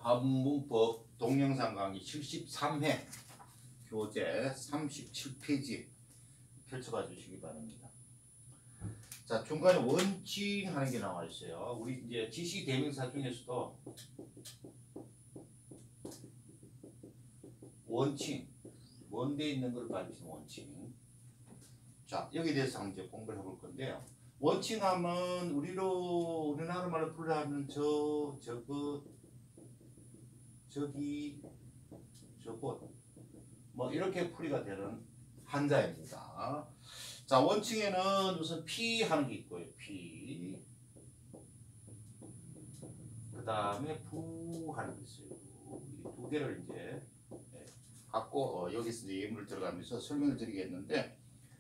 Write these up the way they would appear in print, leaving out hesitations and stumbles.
한문법 동영상 강의 73회 교재 37페이지 펼쳐봐 주시기 바랍니다. 자, 중간에 원칙 하는 게 나와 있어요. 우리 이제 지시 대명사 중에서도 원칙, 원대에 있는 걸 가리키는 원칙. 자, 여기에 대해서 한번 이제 공부를 해볼 건데요. 원칙하면 우리나라 말로 풀어하면 저기, 저곳 뭐 이렇게 풀이가 되는 한자입니다. 자, 원칙에는 우선 피 하는 게 있고요. 피. 그 다음에 부 하는 게 있어요. 이 두 개를 이제 갖고 여기서 이제 예문을 들어가면서 설명을 드리겠는데,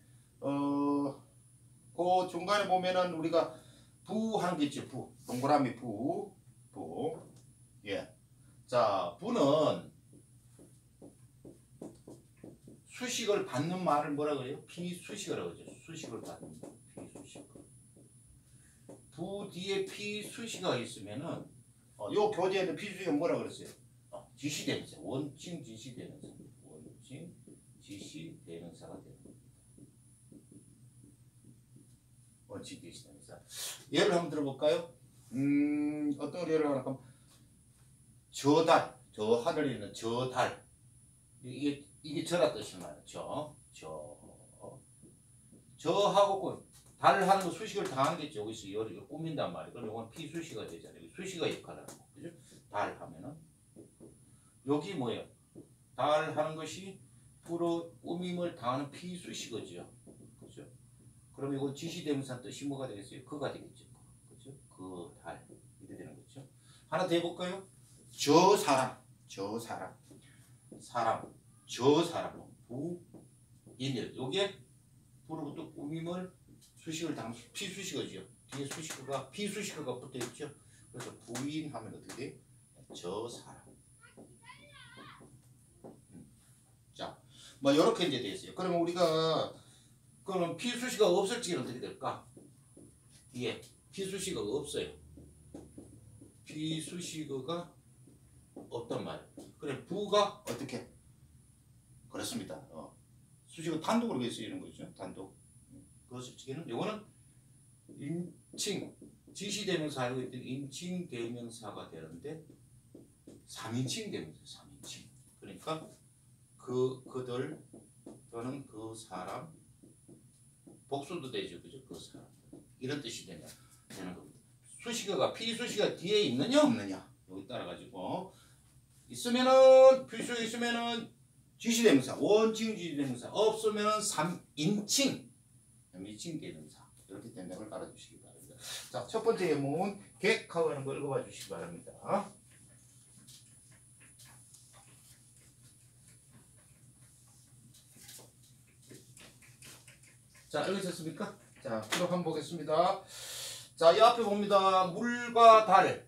그 중간에 보면은 우리가 부 하는 게 있죠. 부. 동그라미 부. 예. 자, 부는 수식을 받는 말을 뭐라 그래요? 피수식이라고 하죠. 수식을 받는 피수식. 부 뒤에 피수식이 있으면은 요 교재에는 피수식이 뭐라 그랬어요? 지시대명사. 원칙 지시대명사. 원칙 지시대명사가 되는 겁니다. 원칙 지시대명사. 예를 한번 들어볼까요? 어떤 예를 하나 하면 저 달, 저 하늘에 있는 저 달. 이게 저라 뜻이 말이죠. 저하고 달 하는 거 수식을 당하는 게 여기서 이걸 꾸민단 말이에요. 그럼 이건 피수식이 되잖아요. 수식이 역할을 하는 거. 그죠? 달 하면은 여기 뭐예요? 달 하는 것이 부로 꾸밈을 당하는 피수식이죠. 그죠? 그럼 이건 지시대명사 뜻이 뭐가 되겠어요? 그가 되겠죠. 그죠? 그 달. 이렇게 되는 거죠. 하나 더 해볼까요? 저 사람. 저 사람. 부인들. 요게 부로부터 꾸밈을 수식을 당하는 피수식이죠. 뒤에 수식어가 피수식어가 붙어 있죠. 그래서 부인 하면 어떻게 돼? 저 사람. 자, 뭐 이렇게 이제 돼 있어요. 그러면 우리가 그러면 피수식어가 없을 적에는 어떻게 될까? 뒤에 피수식어가 없어요. 피수식어가 없단 말이에요. 그래, 부가 어떻게? 그렇습니다. 수식어 단독으로 쓰이는 거죠. 단독. 그것을 적에는 요거는 인칭 지시대명사 알고 있던 인칭 대명사가 되는데 3인칭 대명사. 3인칭. 그러니까 그들 또는 그 사람 복수도 되죠. 그죠? 그 사람. 이런 뜻이 되는 겁니다. 수식어가 피수식어가 뒤에 있느냐 없느냐 여기 따라 가지고 있으면은 필수가 있으면은 지시대명사, 원칙 지시대명사, 없으면은 3인칭 대명사 이렇게 된다는 걸 알아주시기 바랍니다. 자, 첫 번째 예문 객하고 하는 거 읽어봐 주시기 바랍니다. 자, 읽으셨습니까? 자, 기록 한번 보겠습니다. 자, 이 앞에 봅니다. 물과 달,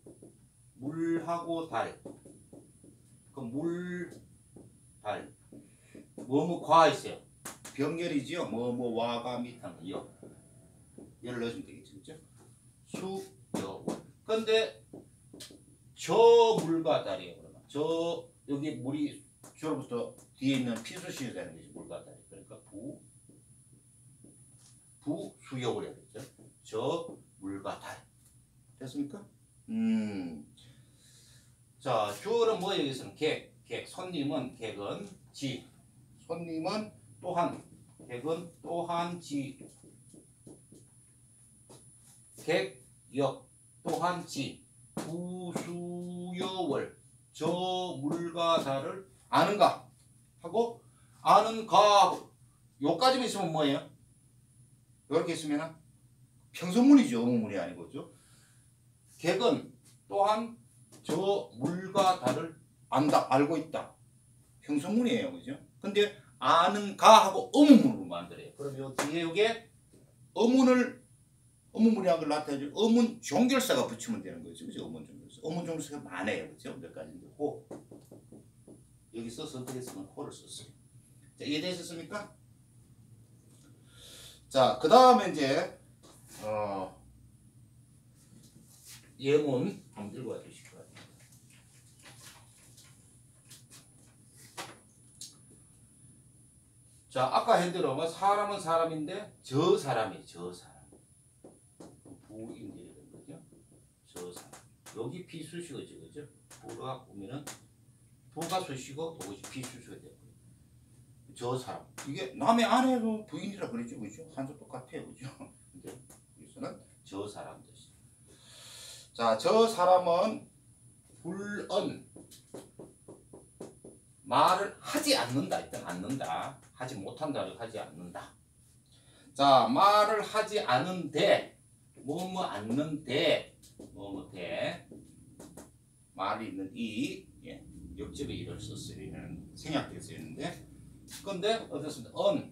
물하고 달. 그 물, 달, 과 있어요. 병렬이지요. 와가 밑한 거, 열을 넣으시면 되겠죠, 그죠? 수, 여, 월. 근데 저 물과 달이에요. 그러면 여기 물이 주로부터 뒤에 있는 피수식이 되는 것이 물과 달. 그러니까 수여월 해야겠죠. 저 물과 달. 됐습니까? 자, 주어는 뭐예요? 여기서는 객. 손님은 객은 지. 손님은 또한. 객은 또한 지. 객, 역, 또한 지. 부수여월. 저 물과 달을 아는가? 하고 아는가 하고 요까지만 있으면 뭐예요? 이렇게 있으면 평소문이죠. 의문문이 아니고죠. 객은 또한 저 물과 달을 안다, 알고 있다. 평소문이에요. 그죠? 근데 아는가 하고 의문문으로 만들어요. 그럼 요 뒤에 요게 의문문이라는 걸 나타내줄 의문 종결사가 붙이면 되는 거죠. 그죠? 의문 종결사. 의문 종결사가 많아요. 그죠? 몇 가지인데. 호. 여기서 선택에 쓰면 호를 썼어요. 자, 이해되셨습니까? 자, 그 다음에 이제, 예문 한번 들고 와 주시기 바랍니다. 자, 아까 핸드로 뭐 사람은 사람인데 저 사람이 저 사람. 부인데 이런 거죠. 저 사람. 여기 비수식어죠, 그죠? 부가 보면은 부가 수식어, 도시 비수식어 되고. 저 사람. 이게 남의 아내도 부인이라 그러죠, 그죠? 한자 똑같아요, 그죠? 근데 여기서는 저 사람 뜻이. 자, 저 사람은 불언. 말을 하지 않는다. 일단 않는다. 하지 못한다를 하지 않는다. 자, 말을 하지 않은데 뭐뭐 않는데 뭐뭐 돼. 말이 있는 이 역접의 이를 썼으리는 생략되어 있는데 근데 어떻습니까?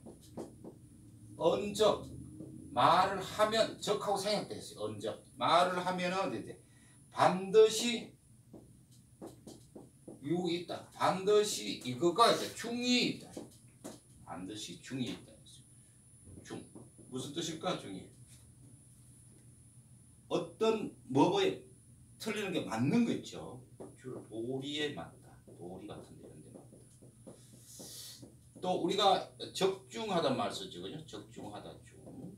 언적 말을 하면 적하고 생략되어 있어요. 언적 말을 하면은 어디 반드시 유 있다. 반드시 이거가 있다. 중이 있다. 반드시 중이 있다. 중. 무슨 뜻일까? 중이. 어떤 뭐에 틀리는 게 맞는 거 있죠. 주로 도리에 맞다. 도리 같은 데 이런 데 맞다. 또 우리가 적중하단 말 쓰죠. 그죠? 적중하다 중.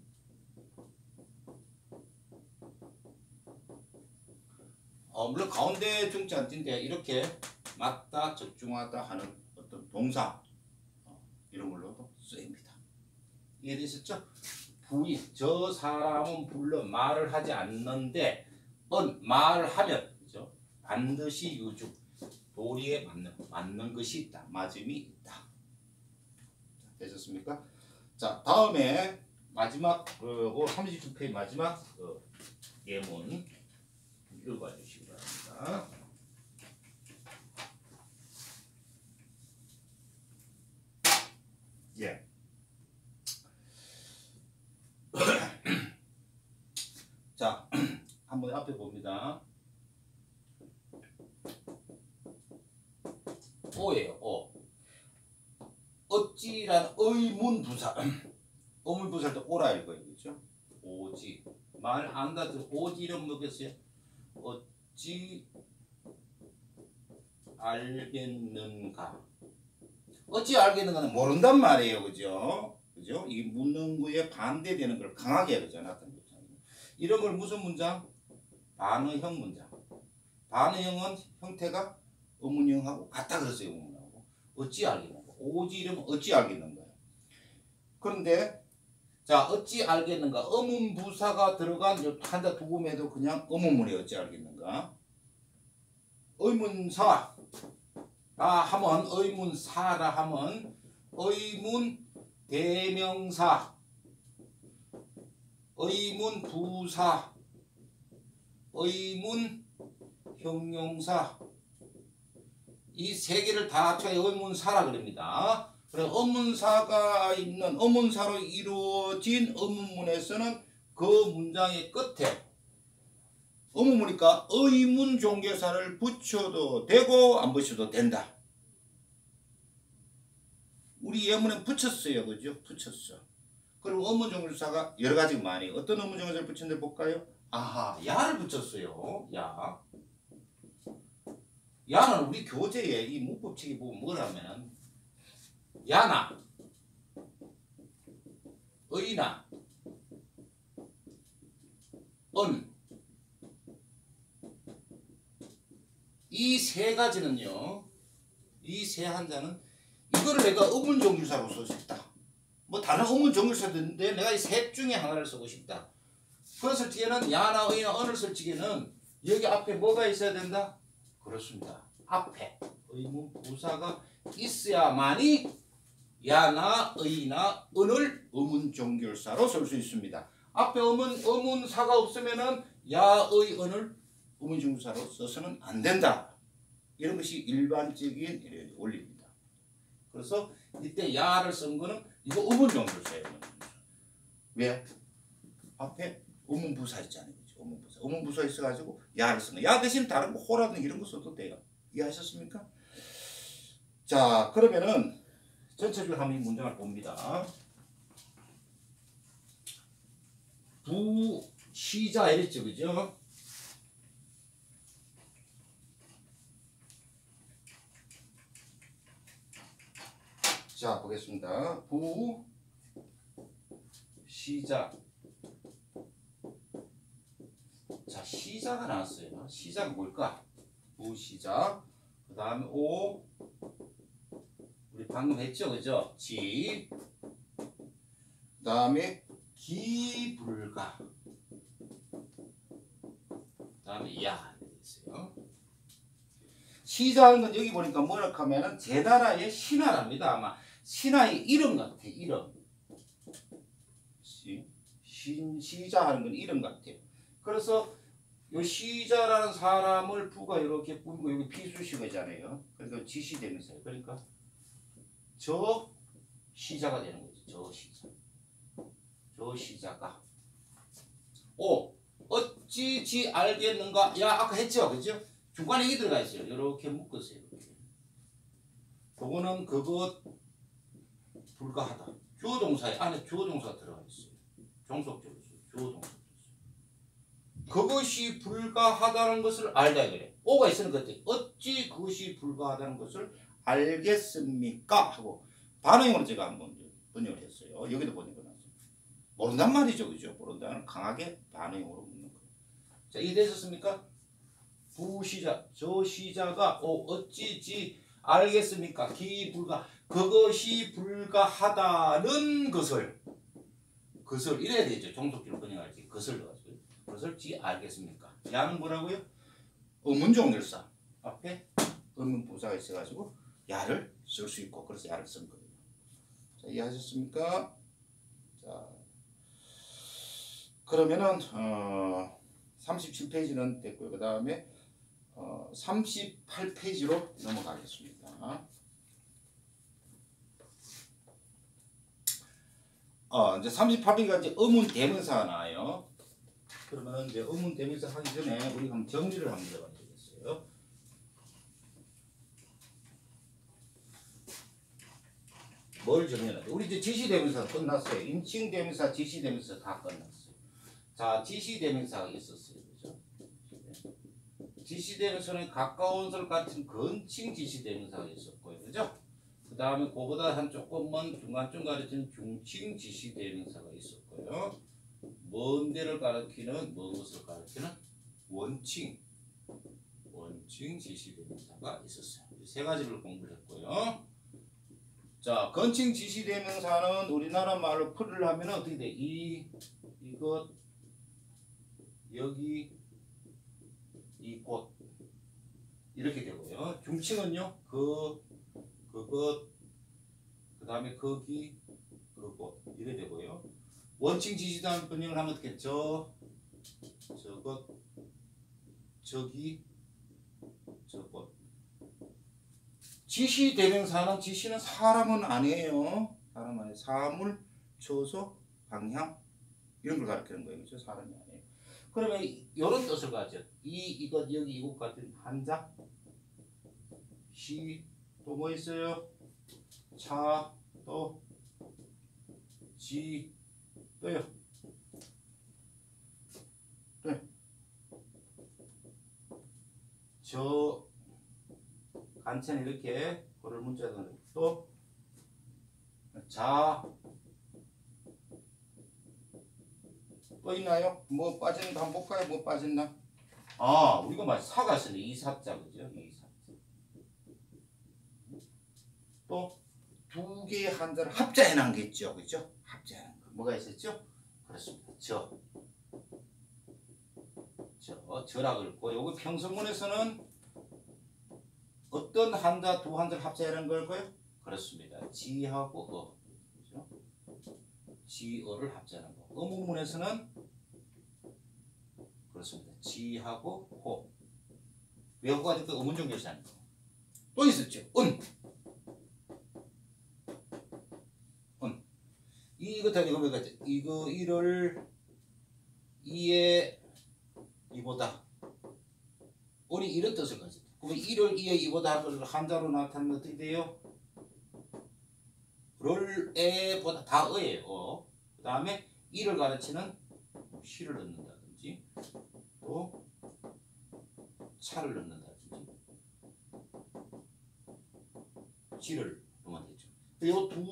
물론 가운데 중자 안 띈데 이렇게 맞다, 적중하다 하는 어떤 동사 이런 걸로도 쓰입니다. 이해되셨죠? 부인, 저 사람은 물론 말을 하지 않는데 말을 하면 그죠? 반드시 유중, 도리에 맞는 것이 있다. 맞음이 있다. 되셨습니까? 자, 다음에 마지막 32페이지 마지막 예문 읽어 주시기 바랍니다. 예. 자, 한번 앞에 봅니다. 오예요. 오. 어찌란 의문부사. 의문부사를 또 오라 읽어요. 그렇죠? 오지. 말 안 가지고 오지 이름 뭐겠어요? 어찌 알겠는가? 어찌 알겠는가는 모른단 말이에요. 그죠? 그죠? 이 묻는 거에 반대되는 걸 강하게 그죠? 나타내는 거죠. 이런 걸 무슨 문장? 반어형 문장. 반어형은 형태가 의문형하고 같다 그랬어요. 의문하고. 어찌 알겠는가? 오지 이러면 어찌 알겠는가? 그런데 자, 어찌 알겠는가? 의문부사가 들어간 한자 두 구매도 그냥 의문문이 어찌 알겠는가? 의문사 하면 의문사라 하면 의문 대명사, 의문 부사, 의문 형용사 이 세 개를 다 합쳐 의문사라 그럽니다. 그래서 의문사가 있는 의문사로 이루어진 의문문에서는 그 문장의 끝에 의문문이니까 의문 종교사를 붙여도 되고 안 붙여도 된다. 우리 예문에 붙였어요. 그죠? 붙였어. 그럼 의문 종교사가 여러 가지가 많이. 어떤 의문 종교사를 붙였는데 볼까요? 아하, 야를 붙였어요. 야. 야는 우리 교재에 이 문법책에 보면 뭐라면 야나, 의나, 이 세 가지는요. 이 세 한자는 이거를 내가 의문종교사로 쓰고 싶다. 뭐 다른 의문종교사도 있는데 내가 이 셋 중에 하나를 쓰고 싶다. 그랬을 적에는 야나, 의나, 언을 쓸 적에는 여기 앞에 뭐가 있어야 된다? 그렇습니다. 앞에 의문 부사가 있어야만이 야나, 의나, 은을 의문종결사로 쓸 수 있습니다. 앞에 의문사가 없으면은 야, 의, 은을 의문종결사로 써서는 안 된다. 이런 것이 일반적인 원리입니다. 그래서 이때 야를 쓴 거는 이거 의문종결사예요. 왜? 앞에 의문부사 있잖아요. 의문부사. 의문부사 있어가지고 야를 쓴 거. 야 대신 다른 거 호라든지 이런 거 써도 돼요. 이해하셨습니까? 자, 그러면은 전체적으로 한번 이 문장을 봅니다. 부시자 이랬죠, 그죠? 자 보겠습니다. 부 시작. 자 시작가 나왔어요. 시작은 뭘까? 부 시작. 그 다음에 오 우리 방금 했죠, 그죠? 지. 그 다음에 기불가. 그 다음에 야 이렇게 있어요. 시작하는 건 여기 보니까 뭐라 하면은 제나라의 신하랍니다. 아마 신하의 이름 같아. 이름. 시자하는 건 이름 같아요. 그래서 요 시자라는 사람을 부가 이렇게 꾸미고 여기 비수식어잖아요. 그러니까 지시되면서요. 그러니까 저 시자가 되는 거죠. 저 시자. 저 시자가. 오 어찌 지 알겠는가? 야 아까 했죠, 그죠? 중간에 이 들어가 있어요. 이렇게 묶었어요. 이렇게. 그거는 그것 불가하다. 주어 동사에 안에 주어 동사가 들어가 있어요. 종속적으로 주어 동사. 그것이 불가하다는 것을 알다 그래. 오가 있으니까 어찌 그것이 불가하다는 것을 알겠습니까? 하고 반응형으로 제가 한번 번역을 했어요. 여기도 번역을 했어요. 모른단 말이죠, 그죠? 모른다는 강하게 반응형으로 묻는 거예요. 자, 이해되셨습니까? 부시자, 저 시자가 어찌지 알겠습니까? 기불가 그것이 불가하다는 것을 이래야 되죠. 종속기로 번역할 때 것을 넣어가지고 그것을 지 알겠습니까? 야는 뭐라고요? 의문종결사 앞에 의문부사가 있어가지고 야를 쓸 수 있고 그래서 야를 쓴 거예요. 자, 이해하셨습니까? 자, 그러면은 37페이지는 됐고요. 그 다음에 38페이지로 넘어가겠습니다. 이제 38페이지가 이제 의문 대명사가 나와요. 그러면 이제 의문 대명사 하기 전에 우리 한번 정리를 한번 해봐야 되겠어요. 뭘 정리하냐? 우리 이제 지시 대명사 끝났어요. 인칭 대명사, 지시 대명사 다 끝났어요. 자, 지시 대명사가 있었어요, 그죠? 지시 대명사는 가까운 것을 가리키는 건칭 지시 대명사가 있었고요, 그죠? 그 다음에 그보다 한 조금 먼 중간쯤 가리키는 중칭 지시 대명사가 있었고요. 먼 데를 가리키는 먼 것을 가리키는 원칭 지시 대명사가 있었어요. 세 가지를 공부를 했고요. 자, 건칭 지시 대명사는 우리나라 말로 풀이를 하면 어떻게 돼? 이것, 여기, 이곳 이렇게 되고요. 중칭은요, 그것, 그 다음에 거기, 그곳 이렇게 되고요. 원칭 지시단 번역을 하면 어떻게 저것, 저기, 저것. 지시 대명사는 지시는 사람은 아니에요. 사람 아니에요. 사물, 초소, 방향 이런 걸 가리키는 거예요. 그렇죠? 사람이 아니에요. 그러면 이런 뜻을 가져. 이것, 여기, 이곳 같은 한자, 시, 또 뭐 있어요? 차, 또 지, 또요. 네. 저 간체는 이렇게 고를 문자는 또 자, 또 있나요? 뭐 빠진 거 한번 볼까요? 뭐 빠졌나? 우리가 말 사가 있었네. 이사자 그죠? 이사자. 또 두 개의 한자를 합자해 놓은 게 있죠, 그죠? 합자해 놓은 거 뭐가 있었죠? 그렇습니다. 저라 그랬고, 요거 평서문에서는 어떤 한자 두 한자를 합자해 놓은 걸까요? 그렇습니다. 지하고 어, 그죠? 지어를 합자하는 거. 어문문에서는 그렇습니다. 지하고 호. 외호가 될까 의문종 결사하는 거. 또 있었죠. 이거 다 이거 뭐가 이거 이를 이에 이보다 우리 이런 뜻을 가져. 그러면 이를 이에 이보다 하는 걸 한자로 나타내면 어떻게 돼요? 를 에보다 다 어예요. 그 다음에 이를 가르치는 시를 넣는다든지 또 차를 넣는다든지 지를 넣으면 되죠. 이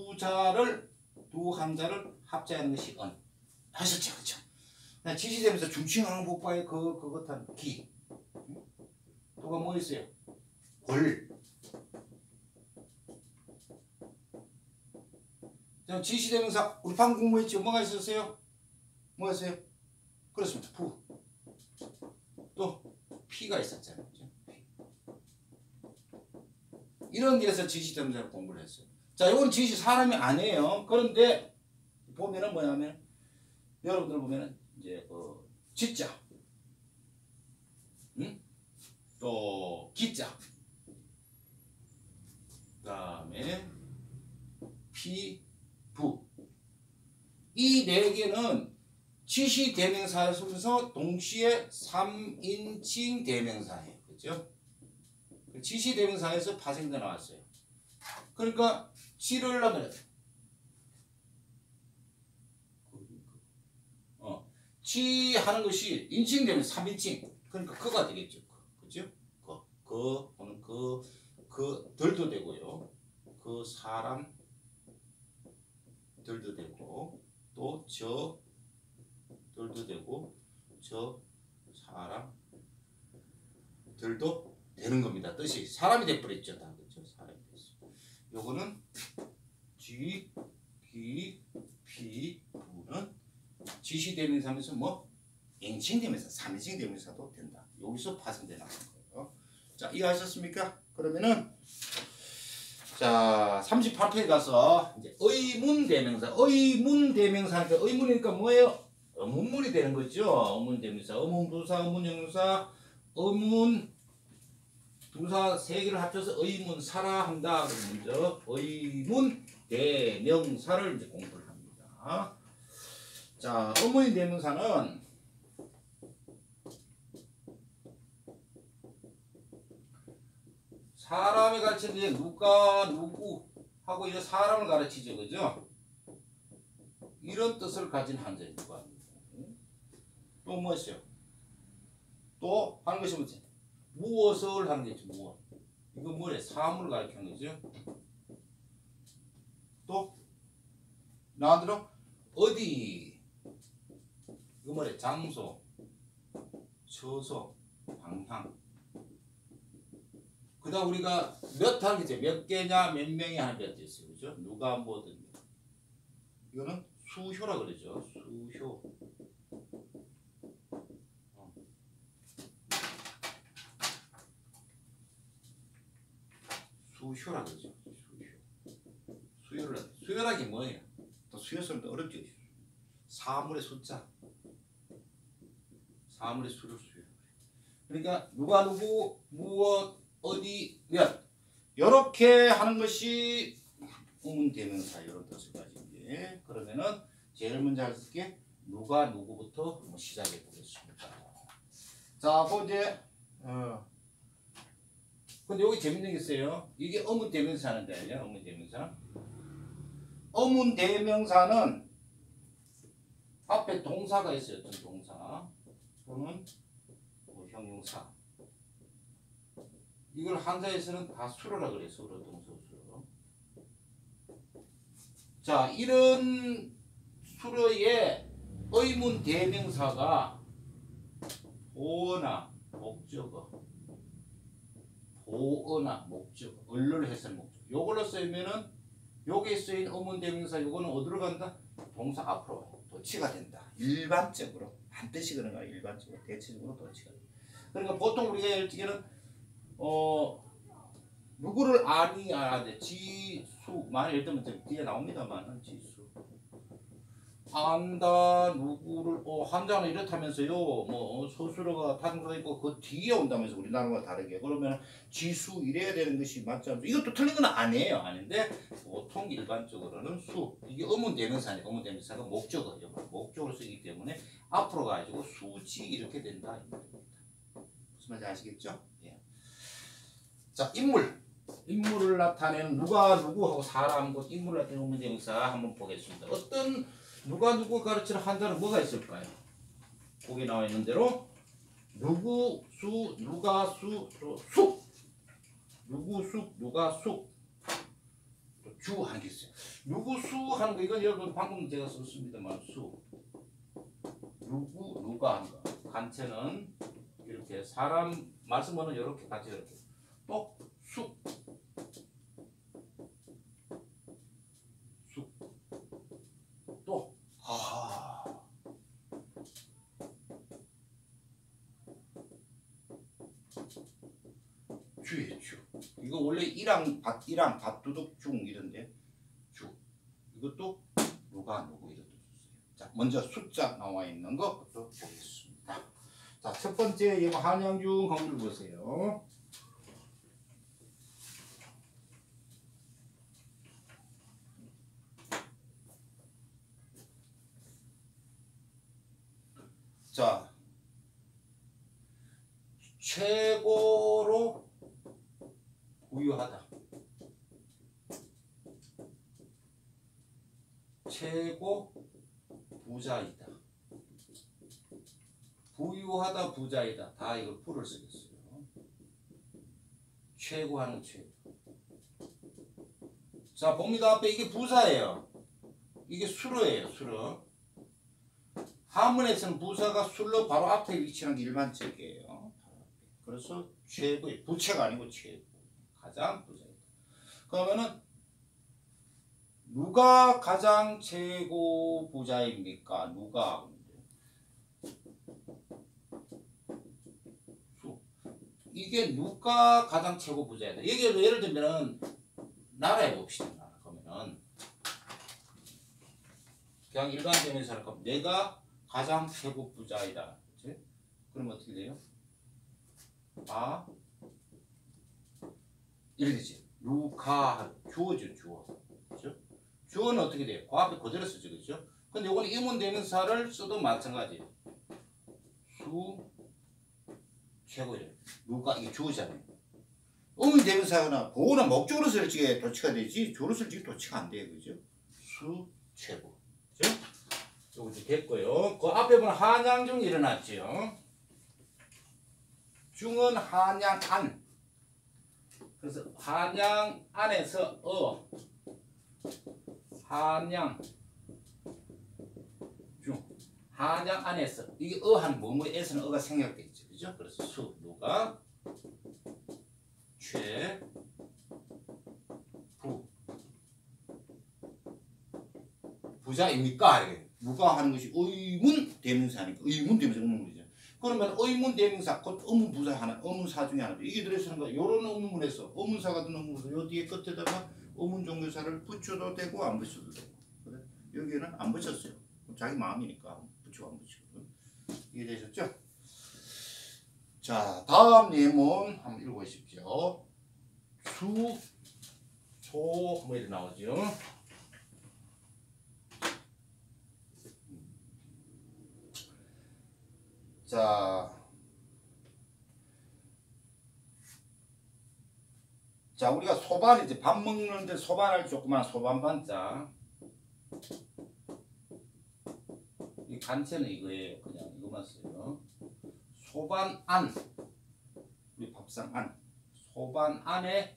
두 한자를 합자하는 것이 언. 하셨죠, 그렇죠? 지시되면서 중칭하는 복바의 그것한 기. 또가 뭐 있어요? 골. 지시대명사 우리 방금 공부했죠? 뭐가 있었어요? 뭐가 있어요? 그렇습니다. 부. 또 피가 있었잖아요. 그렇죠? 피. 이런 데서 지시대명사를 공부를 했어요. 자, 이건 지시 사람이 아니에요. 그런데 보면은 뭐냐면 여러분들 보면은 이제 지자, 응? 또 기자, 그다음에 피, 부. 이 네 개는 지시 대명사에서 동시에 3인칭 대명사예요. 그죠? 지시 대명사에서 파생돼 나왔어요. 그러니까 지를 하면 지 하는 것이 인칭 되면 3인칭. 그러니까 그가 되겠죠. 그죠? 그는 들도 되고요. 그 사람 들도 되고 또 저 들도 되고 저 사람 들도 되는 겁니다. 뜻이 사람이 돼버렸죠. 다 그렇죠? 사람이 됐어. 요거는 지, 기, 피, 부는 지시대명사면서 뭐 인칭대명사, 3인칭 대명사도 된다. 여기서 파생돼 나가는 거예요. 자, 이해하셨습니까? 그러면은 자 38페이지 가서 이제 의문대명사, 의문대명사니까 의문이니까 뭐예요? 의문문이 되는 거죠. 의문대명사, 의문부사, 의문형용사, 의문 두사 세 개를 합쳐서 의문사라 한다. 그러면 의문대명사를 이제 공부를 합니다. 자, 의문대명사는 사람이 가르치는 이제 누가 누구 하고 이제 사람을 가르치죠, 그죠? 이런 뜻을 가진 한자입니다. 또 무엇이요? 또 하는 것이 뭐지? 무엇을 하는 거죠, 무엇. 이거 뭐래? 사물을 가르치는 거죠. 또 나한테는 어디, 이거 뭐래? 장소, 처소, 방향. 그 다음 우리가 몇 하는 거죠? 몇 개냐, 몇 명이 하는 게 있어요. 그죠? 누가 뭐든. 이거는 수효라 그러죠. 수효. 수효라 그러죠. 수효. 수효라기 뭐예요? 또 수효성도 어렵죠. 사물의 숫자. 사물의 수를 수효. 그러니까 누가 누구, 무엇, 어디, 몇. 이렇게 하는 것이 의문대명사 이런 뜻을 가진 게. 그러면은 제일 먼저 할 게 누가 누구부터 한번 시작해 보겠습니다. 자, 그 이제 근데 여기 재밌는 게 있어요. 이게 의문대명사 하는 거예요. 의문대명사. 의문대명사는 앞에 동사가 있어요. 어떤 동사 또는 형용사. 이걸 한자에서는 다 수로라 그래요. 수로, 동사, 수로. 자, 이런 수로의 의문 대명사가 보어나 목적어, 보어나 목적어, 을를 해서 목적어. 요걸로 쓰면은 여기에 쓰인 의문 대명사 요거는 어디로 간다? 동사 앞으로 도치가 된다. 일반적으로 반드시 그런 거야. 일반적으로 대체적으로 도치가 된다. 그러니까 보통 우리가 예를 들기는 누구를 알아야 돼. 지수. 만약 예를 들면 뒤에 나옵니다만 지수. 안다 누구를 한자는 이렇다면서요. 뭐 소수로가 단수가 있고 그 뒤에 온다면서 우리나라와 다르게. 그러면 지수 이래야 되는 것이 맞지 않습니까? 이것도 틀린 건 아니에요. 아닌데 보통 일반적으로는 수. 이게 의문대명사니까 의문대명사가 목적어. 목적으로 쓰기 때문에 앞으로 가지고 수지 이렇게 된다. 무슨 말인지 아시겠죠? 예. 자, 인물을 나타내는 누가 누구하고 사람, 곧 인물을 나타내는 의문대명사 한번 보겠습니다. 어떤 누가 누구 가르치는 한자는 뭐가 있을까요? 거기 나와 있는 대로 누구, 수, 누가, 수, 또 숙. 누구, 숙, 누가, 숙. 또 주 하는 게 있어요. 누구 수 하는 거 이건 여러분 방금 제가 썼습니다만 수 누구 누가 하는 거 간체는 이렇게 사람 말씀은 이렇게 같이 이렇게 또 수 또 주예요 주. 이거 원래 일랑 밭두둑 중 이런데 주. 이것도 누가 누구 이런 뜻 썼어요. 자 먼저 숫자 나와 있는 것부터 보겠습니다. 자 첫 번째 이거 한양중 한번 보세요. 자 최고로 부유하다. 최고 부자이다. 부유하다 부자이다. 다 이걸 풀을 쓰겠어요. 최고 하는 최고. 자 봅니다. 앞에 이게 부사예요. 이게 수로예요. 수로. 한문에서는 부사가 술로 바로 앞에 위치하는 게 일반적이에요. 그래서 최고의 부채가 아니고 최고. 가장 부자이다. 그러면은 누가 가장 최고 부자입니까? 누가? 이게 누가 가장 최고 부자이다. 여기 예를 들면 나라에 봅시다. 나라. 그러면은 그냥 일반 대명사 할 거면 내가 가장 최고 부자이다. 그치? 그럼 어떻게 돼요? 아 이렇게 되지. 누가 주어죠. 주어. 그렇죠? 주어는 어떻게 돼요? 그 앞에 그대로 쓰죠. 그렇죠? 근데 이거는 의문 대명사를 써도 마찬가지예요. 수 최고예요. 누가 이게 주어잖아요. 의문 대명사나 보호나 목적으로 쓸 적에 도치가 되지 주어로 쓸 적에 도치가 안 돼요. 그죠? 수 최고. 그죠? 요거 이제 됐고요. 그 앞에 보면 한양중 일어났죠. 중은 한양 안. 그래서 한양 안에서 한양 중 한양 안에서 이게 한 뭐뭐에서는 어가 생략돼 있죠. 그죠? 그래서 수 누가 최부 부자입니까? 이게 누가 하는 것이 의문 대명사니까 의문 대명사 의문문이죠. 그러면 의문 대명사 곧 의문부사 하나 의문사 중에 하나 이게 들어있는 거 요런 의문문에서 의문사 같은 의문문에서 요 뒤에 끝에다가 의문 종교사를 붙여도 되고 안 붙여도 되고 그래? 여기에는 안 붙였어요. 자기 마음이니까 붙이고 안 붙이고 이해되셨죠? 자 다음 예문 한번 읽어보십시오. 수, 소 뭐 이렇게 나오죠. 자 우리가 소반 이제 밥 먹는데 소반할 조그만 소반반자 이 간체는 이거예요. 그냥 이거만 써요. 소반 안 우리 밥상 안 소반 안에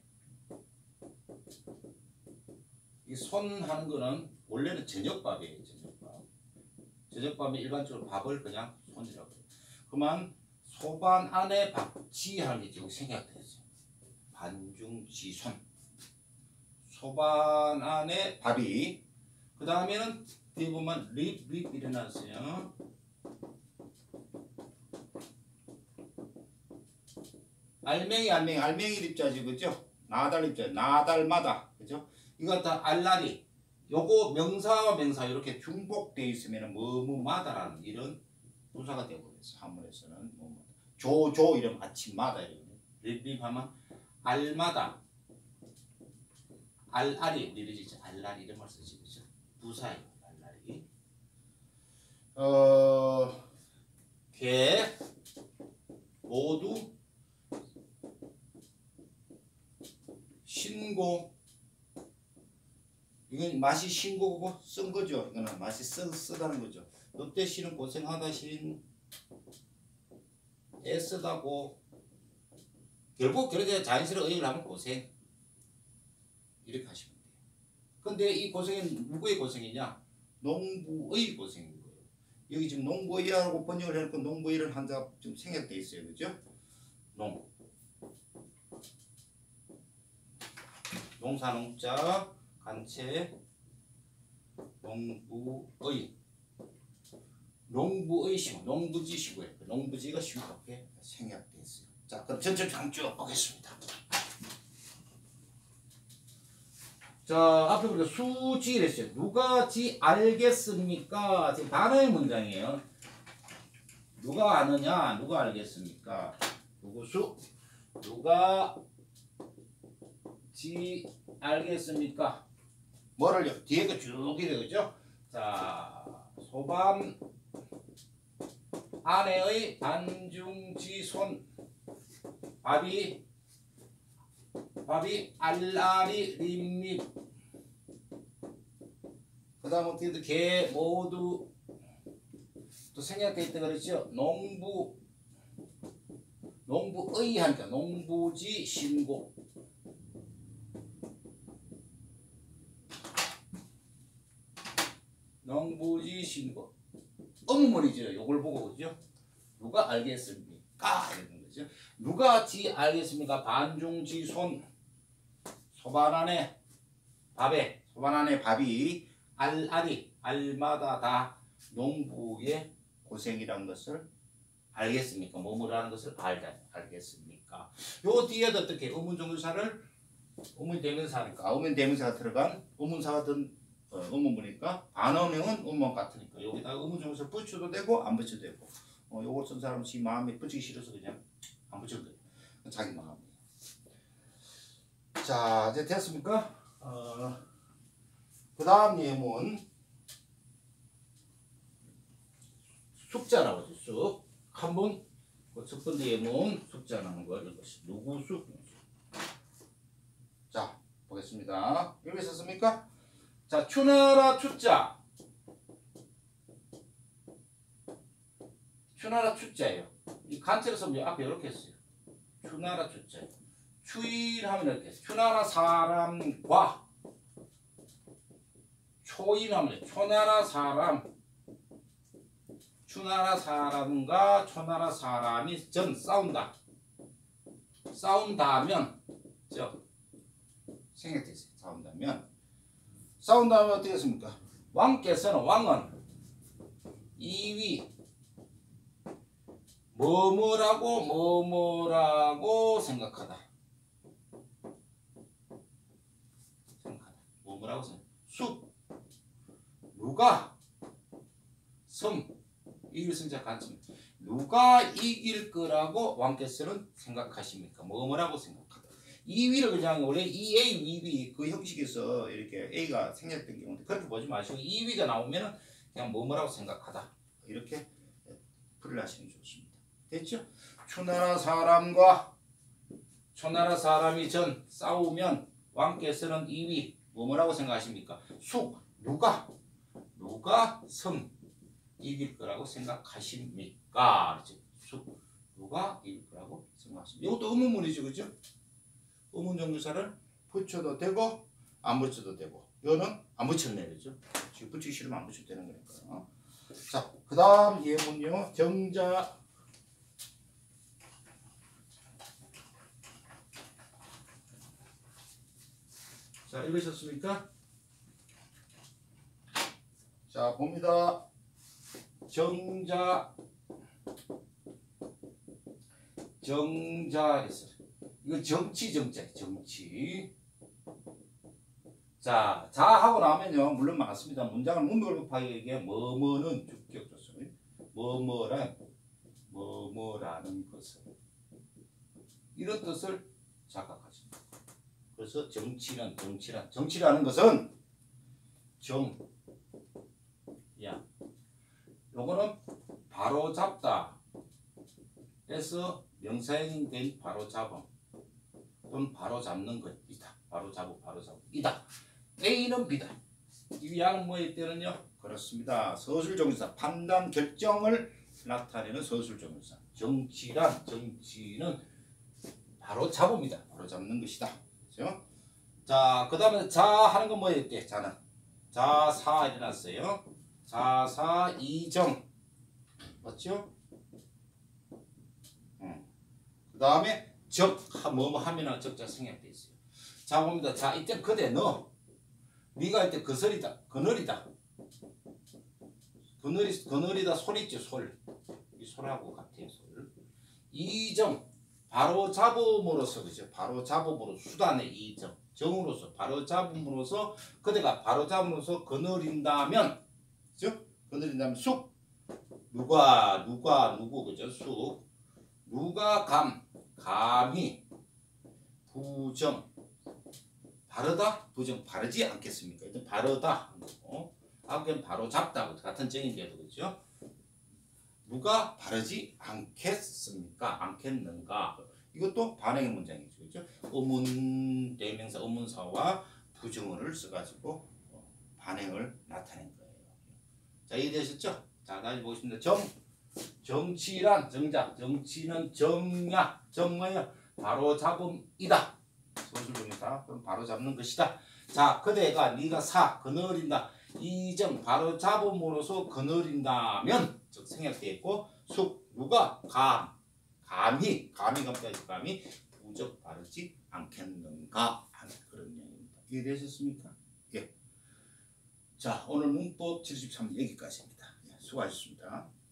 이 손 하는 거는 원래는 저녁밥이에요. 저녁밥. 저녁밥에 일반적으로 밥을 그냥 손이라고 해요. 그만 소반 안에 밥지 하는 게 지금 생략됐어요. 반중지손 소반 안에 밥이 그 다음에는 뒤에 보면 립 일어났어요. 알맹이 립자지 그죠? 나달 립자 나달마다 그죠? 이거 다 알라리 요거 명사와 명사 이렇게 중복되어 있으면 뭐뭐마다라는 이런 부사가 되어버렸어. 한문에서는 뭐뭐다. 조 이러면 아침마다 이러면 립하면 알마다 알알이 이러지 알라리 이런 말 쓰지 그죠? 부사예요. 알라리 개 모두 신고 이건 맛이 신고고 쓴 거죠. 이거는 맛이 쓰다는 거죠. 롯데 씨는 고생하다 신 애쓰다고 결국 그렇게 자연스러운 의의를 하면 고생 이렇게 하시면 돼요. 근데 이 고생은 누구의 고생이냐? 농부의 고생인 거예요. 여기 지금 농부의라고 번역을 해놓고 농부의를 한자 지금 생략돼 있어요. 그죠? 농사 농자 간체 농부의 시고 농부지 시고요. 농부지가 시고밖에 생략돼 있어요. 자, 그럼 전체 쭉 보겠습니다. 자, 앞에 우리가 수지를 했어요. 누가 지 알겠습니까? 지금 단어의 문장이에요. 누가 아느냐? 누가 알겠습니까? 누구수? 누가 지 알겠습니까? 뭐를요? 뒤에 거 쭉 이래 그죠? 자, 소밤 아내의 반중지손 밥이 알라리 림립. 그 다음 어떻게 개 모두 또 생략돼 있다 그랬죠? 농부의 하니까 농부지 신고. 농부지 신고. 의문문이죠. 요걸 보고 그죠? 누가 알겠습니까? 이런 거죠. 누가 지 알겠습니까? 반중지손 소반안에 밥이 알알이 알마다 다 농부의 고생이라는 것을 알겠습니까? 뭐뭐라는 것을 알겠습니까? 요 뒤에도 어떻게 의문종유사를 의문대명사니까 의문대명사가 들어간 의문사가 든 의문문이니까 반어명은 의문문 같으니까 여기다 의문종유사 붙여도 되고 안 붙여도 되고 요걸 쓴 사람은 지 마음에 붙이기 싫어서 그냥 안 붙여도 돼요. 자기 마음이에요. 자, 이제 됐습니까? 그 다음 예문 숙자라고 하죠. 숙. 한번 첫 번째 예문 숙자라는 거 이것이 누구 숙? 자, 보겠습니다. 읽으셨습니까? 자, 추나라 추자. 추나라 추자예요. 이 간체로 쓰면 앞에 이렇게 했어요. 추나라 추자예요. 추인하면 이렇게 추나라 사람과 초인하면 초나라 사람과 초나라 사람이 전 싸운다면 생략돼 있어요. 싸운다면 어떻게 했습니까? 왕은 이위 뭐뭐라고 생각하다. 뭐뭐라고 생각. 숲 누가 이길 승자 간첩 누가 이길 거라고 왕께서는 생각하십니까? 뭐뭐라고 생각하다. 이 위를 그냥 원래 이 A, 이 B 그 형식에서 이렇게 A가 생략된 경우인데 그렇게 보지 마시고 이 위가 나오면은 그냥 뭐뭐라고 생각하다 이렇게 풀을 하시면 좋습니다. 됐죠? 초나라 사람이 전 싸우면 왕께서는 이 위 뭐뭐라고 생각하십니까? 숙 누가 이길 거라고 생각하십니까? 숙 누가 이길 거라고 생각하십니까? 이것도 의문문이죠, 그죠? 의문정유사를 붙여도 되고 안 붙여도 되고 이거는 안 붙였네, 그죠? 지금 붙이기 싫으면 안 붙여도 되는 거니까. 자, 그 다음 예문요. 정자 자, 읽으셨습니까? 자, 봅니다. 정자 있어요. 이거 정치. 자, 하고 나면요. 물론 많습니다. 문장을 문맥을 급하게 얘기해 뭐뭐는 주격 좋습니다. 뭐뭐라는 것을 이런 뜻을 자각하십니다. 그래서 정치라는 것은 요거는 바로 잡다 에서 명사형된 바로 잡음 또는 바로 잡는 것이다. 바로 잡이다. A는 B다. 이 양은 뭐일 때는요? 그렇습니다. 서술정유사 판단 결정을 나타내는 서술정유사. 정치는 바로 잡음이다. 바로 잡는 것이다. 그렇죠? 자, 그 다음에 자 하는 건 뭐였대? 자는 자사 일어났어요. 자사 이정 맞죠? 그 다음에 적 뭐뭐 하면 적자 생략돼 있어요. 자 봅니다. 자 이때 그대 너 네가 이때 그설이다 그늘이다 그늘이다 솔있죠 솔. 이 솔하고 같아요 솔. 이정 바로 잡음으로써 그죠? 바로 잡음으로 수단의 이정 정으로서 바로 잡음으로써 그대가 바로 잡음으로써 거느린다면 그죠? 거느린다면 숙 누구 그죠? 숙 누가 감히 부정 바르다 부정 바르지 않겠습니까? 일단 바르다 앞엔 바로 잡다 같은 정인데도 그죠? 누가 바르지 않겠습니까? 않겠는가? 이것도 반응의 문장이죠. 그죠? 의문 대명사 의문사와 부정어를 써가지고 반응을 나타낸 거예요. 자, 이해되셨죠? 자, 다시 보겠습니다. 정치란 정작 정치는 정야 바로 잡음이다. 소술동이다. 그럼 바로 잡는 것이다. 자, 그대가 네가 거느린다. 이정 바로 잡음으로써 거느린다면 즉 생략되어 있고 숙 누가 감히 부적 바르지 않겠는가 하는 그런 내용입니다. 이해되셨습니까? 예. 자, 오늘 문법 73 여기까지입니다. 예, 수고하셨습니다.